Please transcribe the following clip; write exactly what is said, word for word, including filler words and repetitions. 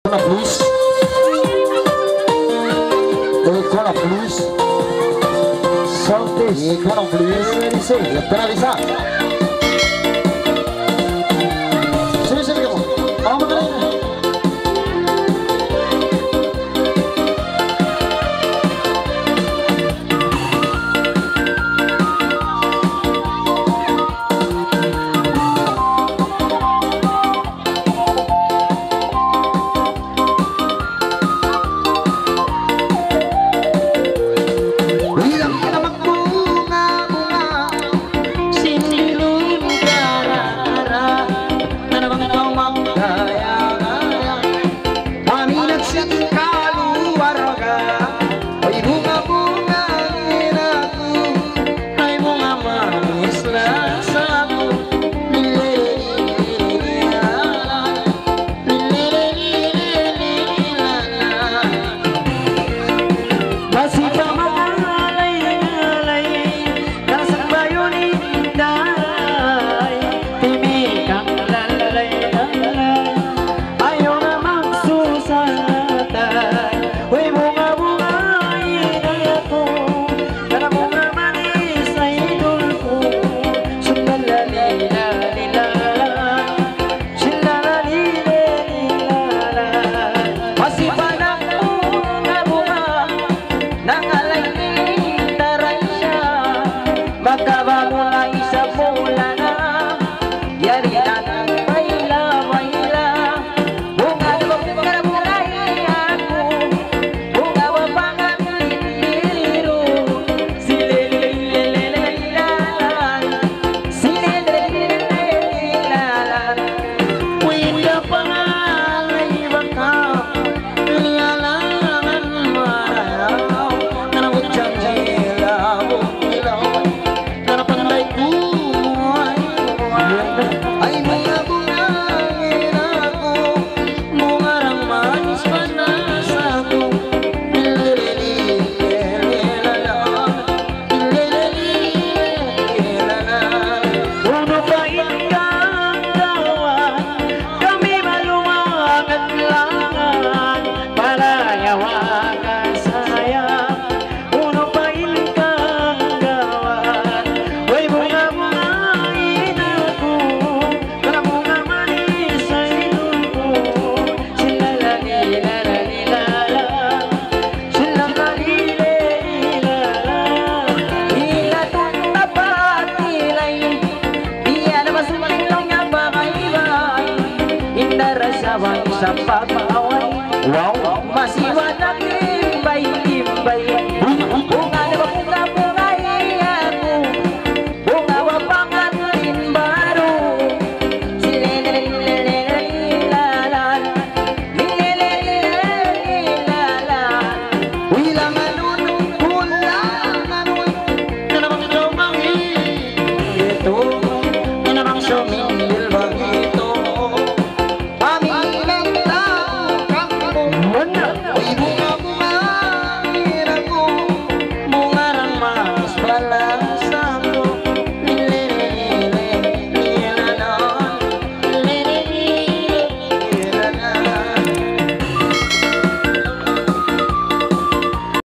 Please, Ecola please, Saltes, Ecola please, dice, espera avisar. Sí, sí, vamos a ver. Wow, masih wadah imbay-imbay. Bunga na bunga-bungay ako, bunga wapangatin baru. Silelelelelelalan, lilelelelelalan. Wilang anunong pulang anun, na namang lumangito, na namang sumingil bagito. Bunga-bunga, bunga-bunga, bunga-bunga, bunga-bunga,